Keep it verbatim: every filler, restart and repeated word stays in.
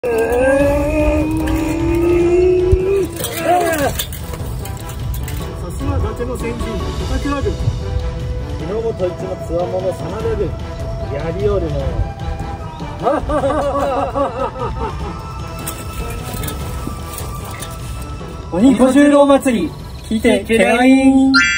さすが伊達の先人、高倉軍。 日の本一のつわもの真田軍。やりおるの。 鬼小十郎祭り、聞いてけらいん。